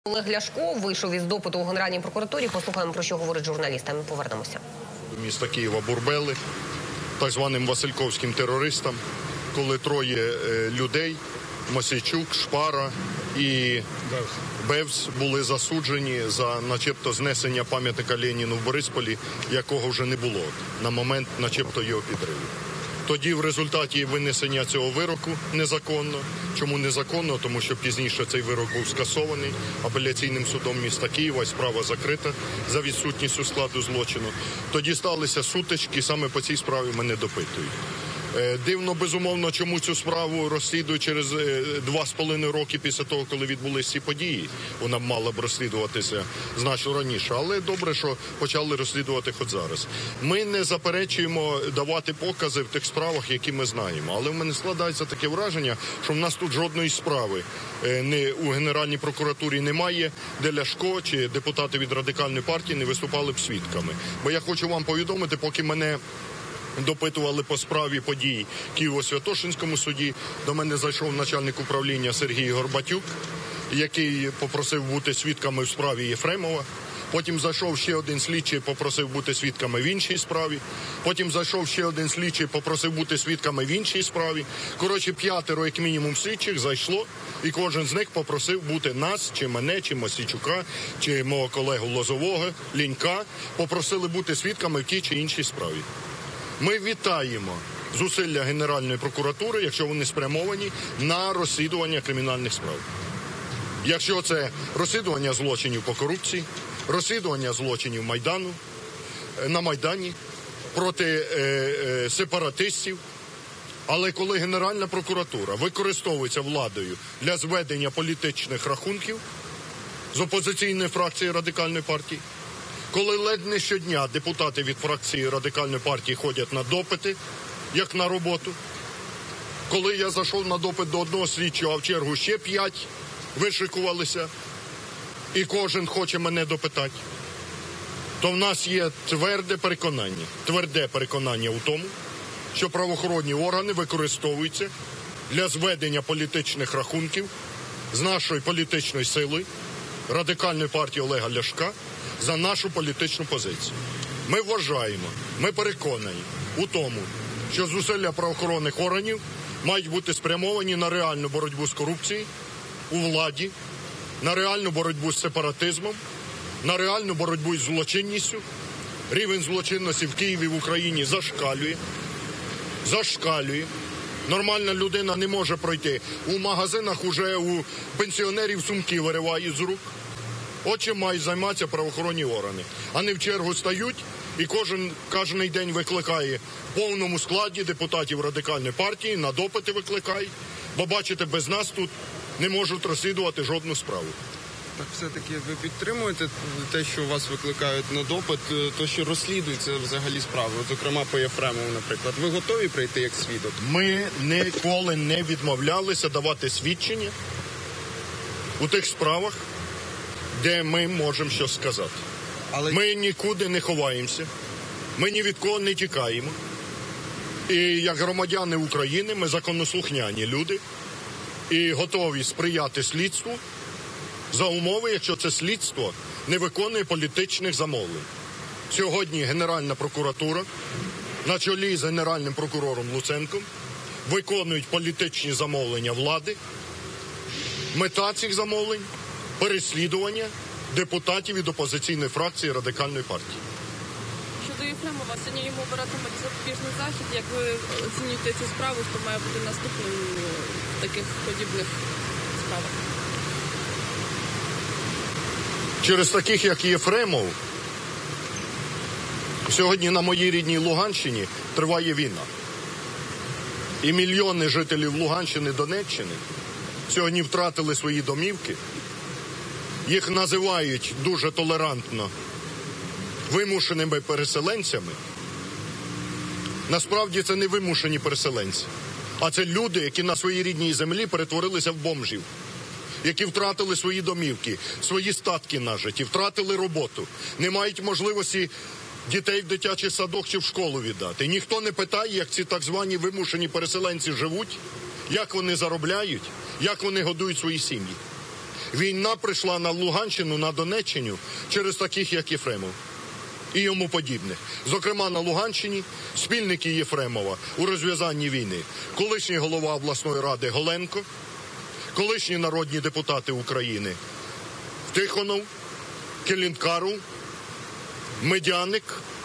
Олег Ляшко вийшов із допиту у Генеральній прокуратурі. Послухаємо, про що говорить журналіст, а ми повернемося. Міста Києва Бурбели, так званим васильковським терористам, коли троє людей, Мосійчук, Шпара і Бевс, були засуджені за начебто знесення пам'ятника Леніну в Борисполі, якого вже не було на момент начебто його підриву. Тоді в результаті винесення цього вироку незаконно. Чому незаконно? Тому що пізніше цей вирок був скасований апеляційним судом міста Києва, справа закрита за відсутністю складу злочину. Тоді сталися сутички, саме по цій справі мене допитують. Дивно, безумовно, чому цю справу розслідують через 2,5 роки після того, коли відбулися ці події. Вона мала б розслідуватися значно раніше, але добре, що почали розслідувати хоч зараз. Ми не заперечуємо давати покази в тих справах, які ми знаємо, але в мене складається таке враження, що в нас тут жодної справи у Генеральній прокуратурі немає, де Ляшко чи депутати від Радикальної партії не виступали б свідками. Бо я хочу вам повідомити, поки мене допитували по справі подій в Києво-Святошинському суді, до мене зайшов начальник управління Сергій Горбатюк, який попросив бути свідками в справі Єфремова. Потім зайшов ще один слідчий, попросив бути свідками в іншій справі. Потім зайшов ще один слідчий, попросив бути свідками в іншій справі. Коротше, 5 як мінімум слідчих зайшло, і кожен з них попросив бути нас, чи мене, чи Мосійчука, чи мого колегу Лозового, Лінька, попросили бути свідками в тій чи іншій справі. Ми вітаємо зусилля Генеральної прокуратури, якщо вони спрямовані на розслідування кримінальних справ. Якщо це розслідування злочинів по корупції, розслідування злочинів Майдану, на Майдані, проти сепаратистів. Але коли Генеральна прокуратура використовується владою для зведення політичних рахунків з опозиційної фракції Радикальної партії, коли ледь не щодня депутати від фракції Радикальної партії ходять на допити, як на роботу, коли я зайшов на допит до одного слідчого, а в чергу ще 5 вишикувалися, і кожен хоче мене допитати, то в нас є тверде переконання у тому, що правоохоронні органи використовуються для зведення політичних рахунків з нашої політичної сили, Радикальної партії Олега Ляшка, за нашу політичну позицію. Ми вважаємо, ми переконані у тому, що зусилля правоохоронних органів мають бути спрямовані на реальну боротьбу з корупцією у владі, на реальну боротьбу з сепаратизмом, на реальну боротьбу з злочинністю. Рівень злочинності в Києві, в Україні зашкалює. Нормальна людина не може пройти. У магазинах уже у пенсіонерів сумки виривають з рук. От чим мають займатися правоохоронні органи. А не в чергу стають і кожен день викликає в повному складі депутатів Радикальної партії, на допити викликає. Бо, бачите, без нас тут не можуть розслідувати жодну справу. Так все-таки ви підтримуєте те, що вас викликають на допит, то, що розслідується взагалі справи, зокрема по Єфремову, наприклад. Ви готові прийти як свідок? Ми ніколи не відмовлялися давати свідчення у тих справах, де ми можемо щось сказати. Але ми нікуди не ховаємося, ми ні від кого не тікаємо. І як громадяни України ми законослухняні люди і готові сприяти слідству за умови, якщо це слідство не виконує політичних замовлень. Сьогодні Генеральна прокуратура на чолі з Генеральним прокурором Луценком виконують політичні замовлення влади. Мета цих замовлень – переслідування депутатів від опозиційної фракції Радикальної партії. Щодо Єфремова, сьогодні йому обиратимуть запобіжний захід. Як ви оцінюєте цю справу, хто має бути наступним в таких подібних справах? Через таких, як Єфремов, сьогодні на моїй рідній Луганщині триває війна. І мільйони жителів Луганщини, Донеччини сьогодні втратили свої домівки. Їх називають дуже толерантно вимушеними переселенцями. Насправді це не вимушені переселенці, а це люди, які на своїй рідній землі перетворилися в бомжів, які втратили свої домівки, свої статки нажиті, втратили роботу, не мають можливості дітей в дитячий садок чи в школу віддати. Ніхто не питає, як ці так звані вимушені переселенці живуть, як вони заробляють, як вони годують свої сім'ї. Війна прийшла на Луганщину, на Донеччину через таких, як Єфремов і йому подібних. Зокрема, на Луганщині спільники Єфремова у розв'язанні війни. Колишній голова обласної ради Голенко, колишні народні депутати України Тихонов, Келінкару, Медяник,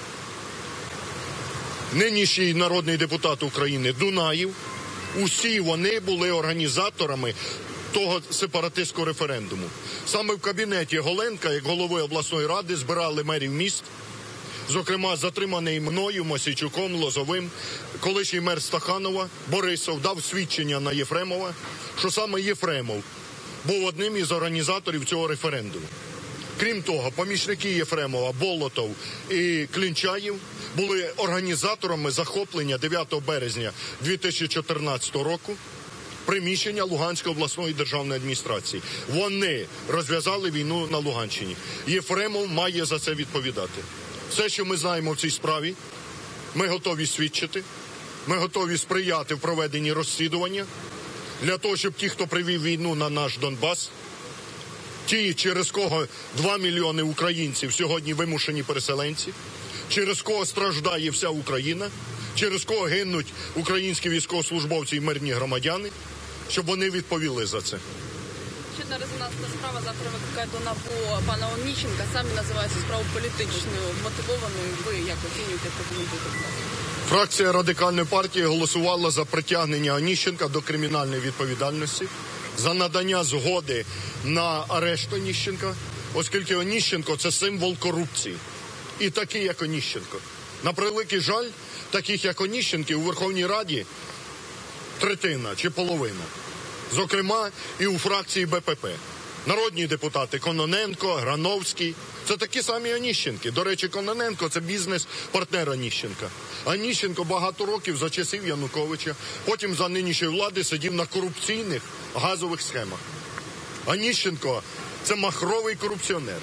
нинішній народний депутат України Дунаєв. Усі вони були організаторами того сепаратистського референдуму. Саме в кабінеті Голенка, як голови обласної ради, збирали мерів міст, зокрема затриманий мною, Мосійчуком, Лозовим, колишній мер Стаханова Борисов дав свідчення на Єфремова, що саме Єфремов був одним із організаторів цього референдуму. Крім того, помічники Єфремова Болотов і Клінчаєв були організаторами захоплення 9 березня 2014 року приміщення Луганської обласної державної адміністрації. Вони розв'язали війну на Луганщині. Єфремов має за це відповідати. Все, що ми знаємо в цій справі, ми готові свідчити, ми готові сприяти в проведенні розслідування для того, щоб ті, хто привів війну на наш Донбас, ті, через кого 2 мільйони українців сьогодні вимушені переселенці, через кого страждає вся Україна, через кого гинуть українські військовослужбовці і мирні громадяни, щоб вони відповіли за це. Ще одна резонансна справа завтра викликає до НАБУ пана Оніщенка. Самі називається справу політичною, мотивованою. Ви як оцінюєте, прокоментуєте? Фракція Радикальної партії голосувала за притягнення Оніщенка до кримінальної відповідальності, за надання згоди на арешт Оніщенка, оскільки Оніщенко – це символ корупції. І такий, як Оніщенко. На превеликий жаль, таких, як Оніщенки, у Верховній Раді третина чи половина. Зокрема, і у фракції БПП. Народні депутати Кононенко, Грановський – це такі самі Оніщенки. До речі, Кононенко – це бізнес-партнер Оніщенка. Оніщенко багато років за часів Януковича, потім за нинішньої влади сидів на корупційних газових схемах. Оніщенко – це махровий корупціонер.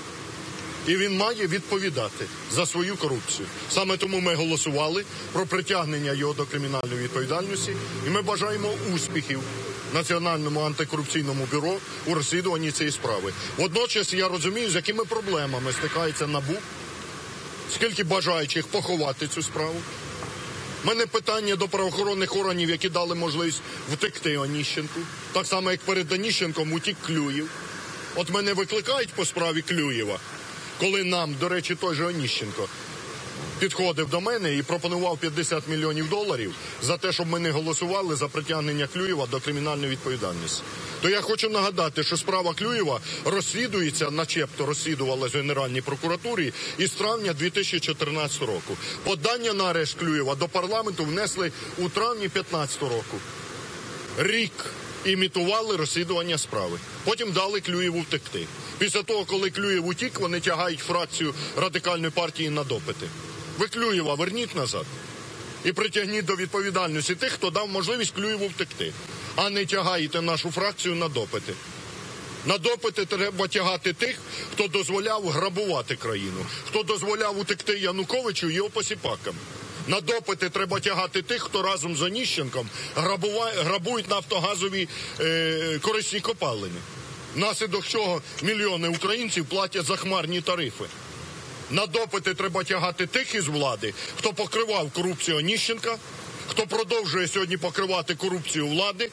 І він має відповідати за свою корупцію. Саме тому ми голосували про притягнення його до кримінальної відповідальності. І ми бажаємо успіхів Національному антикорупційному бюро у розслідуванні цієї справи. Водночас я розумію, з якими проблемами стикається НАБУ, скільки бажаючих поховати цю справу. У мене питання до правоохоронних органів, які дали можливість втекти Оніщенку. Так само, як перед Оніщенком утік Клюєв. От мене викликають по справі Клюєва, коли нам, до речі, той же Оніщенко підходив до мене і пропонував $50 мільйонів за те, щоб ми не голосували за притягнення Клюєва до кримінальної відповідальності. То я хочу нагадати, що справа Клюєва розслідується, начебто розслідувалась в Генеральній прокуратурі із травня 2014 року. Подання на арешт Клюєва до парламенту внесли у травні 2015 року. Рік імітували розслідування справи. Потім дали Клюєву втекти. Після того, коли Клюєв утік, вони тягають фракцію Радикальної партії на допити. Ви Клюєва верніть назад і притягніть до відповідальності тих, хто дав можливість Клюєву втекти, а не тягаєте нашу фракцію на допити. На допити треба тягати тих, хто дозволяв грабувати країну, хто дозволяв утекти Януковичу і його посіпакам. На допити треба тягати тих, хто разом з Оніщенком грабують нафтогазові корисні копалини. Внаслідок чого мільйони українців платять захмарні тарифи. На допити треба тягати тих із влади, хто покривав корупцію Оніщенка, хто продовжує сьогодні покривати корупцію влади,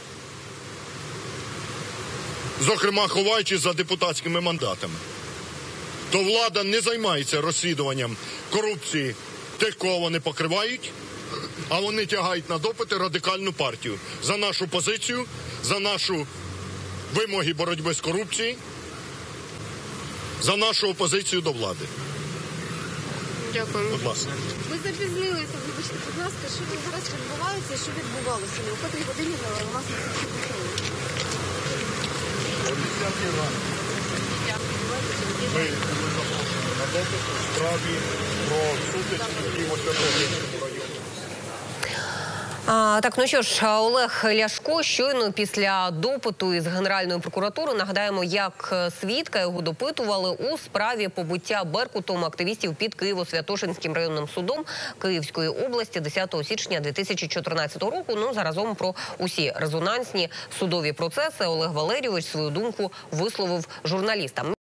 зокрема ховаючись за депутатськими мандатами. То влада не займається розслідуванням корупції тих, кого вони покривають, а вони тягають на допити Радикальну партію за нашу позицію, за нашу вимоги боротьби з корупцією, за нашу опозицію до влади. Дякую. Будь ласка. Ви запізнилися, вибачте, будь ласка, що зараз відбувається, що відбувалося? У котрій годині у нас не Ми були запрошені на допит у справі про сутички в Києво-Святошинському районі. Так, ну що ж, Олег Ляшко щойно після допиту із Генеральної прокуратури, нагадаємо, як свідка його допитували у справі побиття Беркутом активістів під Києво-Святошинським районним судом Київської області 10 січня 2014 року. Ну, заразом про усі резонансні судові процеси Олег Валерійович свою думку висловив журналістам.